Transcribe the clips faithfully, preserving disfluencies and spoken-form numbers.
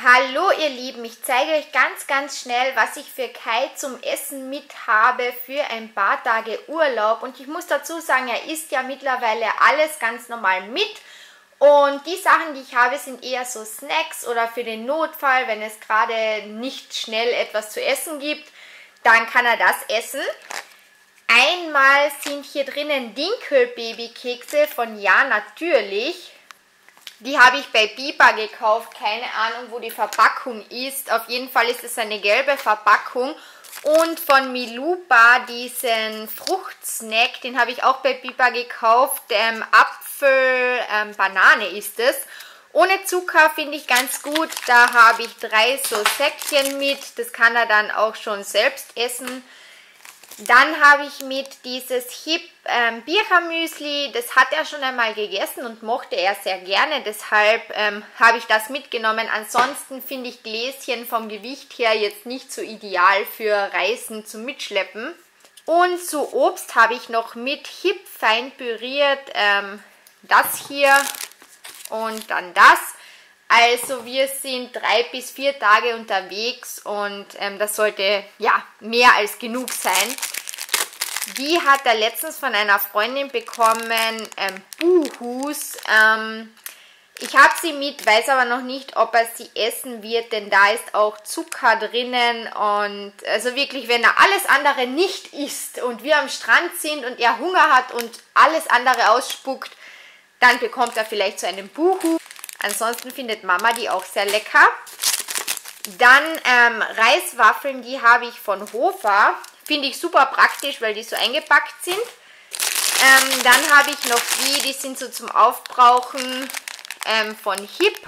Hallo ihr Lieben, ich zeige euch ganz ganz schnell, was ich für Kai zum Essen mit habe für ein paar Tage Urlaub. Und ich muss dazu sagen, er isst ja mittlerweile alles ganz normal mit. Und die Sachen, die ich habe, sind eher so Snacks oder für den Notfall, wenn es gerade nicht schnell etwas zu essen gibt, dann kann er das essen. Einmal sind hier drinnen Dinkel-Babykekse von Ja Natürlich. Die habe ich bei Biba gekauft, keine Ahnung, wo die Verpackung ist. Auf jeden Fall ist es eine gelbe Verpackung. Und von Milupa diesen Fruchtsnack, den habe ich auch bei Biba gekauft. Ähm, Apfel, ähm, Banane ist es. Ohne Zucker finde ich ganz gut. Da habe ich drei so Säckchen mit. Das kann er dann auch schon selbst essen. Dann habe ich mit dieses Hip ähm, Birchermüsli, das hat er schon einmal gegessen und mochte er sehr gerne, deshalb ähm, habe ich das mitgenommen. Ansonsten finde ich Gläschen vom Gewicht her jetzt nicht so ideal für Reisen zum Mitschleppen. Und zu Obst habe ich noch mit Hip fein püriert ähm, das hier und dann das. Also wir sind drei bis vier Tage unterwegs und ähm, das sollte ja mehr als genug sein. Die hat er letztens von einer Freundin bekommen, ähm, Buhus. Ähm, ich habe sie mit, weiß aber noch nicht, ob er sie essen wird, denn da ist auch Zucker drinnen. Und also wirklich, wenn er alles andere nicht isst und wir am Strand sind und er Hunger hat und alles andere ausspuckt, dann bekommt er vielleicht so einen Buhu. Ansonsten findet Mama die auch sehr lecker. Dann ähm, Reiswaffeln, die habe ich von Hofer. Finde ich super praktisch, weil die so eingepackt sind. Ähm, dann habe ich noch die, die sind so zum Aufbrauchen ähm, von Hip.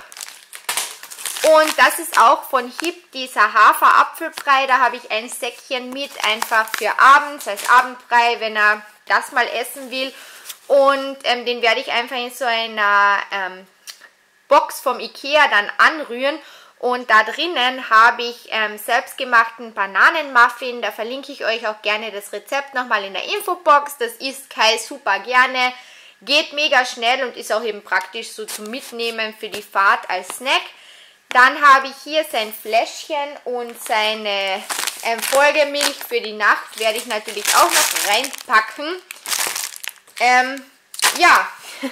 Und das ist auch von Hip, dieser Hafer-Apfelbrei. Da habe ich ein Säckchen mit, einfach für abends, als Abendbrei, wenn er das mal essen will. Und ähm, den werde ich einfach in so einer ähm, Box vom Ikea dann anrühren. Und da drinnen habe ich ähm, selbstgemachten Bananenmuffin. Da verlinke ich euch auch gerne das Rezept nochmal in der Infobox. Das isst Kai super gerne. Geht mega schnell und ist auch eben praktisch so zum Mitnehmen für die Fahrt als Snack. Dann habe ich hier sein Fläschchen und seine ähm, Folgemilch für die Nacht. Werde ich natürlich auch noch reinpacken. Ähm, ja...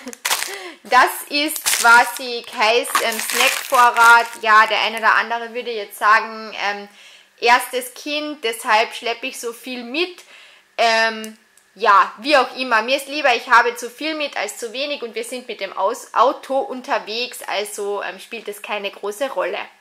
Das ist quasi Kais ähm, Snackvorrat. Ja, der eine oder andere würde jetzt sagen, ähm, erstes Kind, deshalb schleppe ich so viel mit. Ähm, ja, wie auch immer. Mir ist lieber, ich habe zu viel mit als zu wenig und wir sind mit dem Aus Auto unterwegs, also ähm, spielt es keine große Rolle.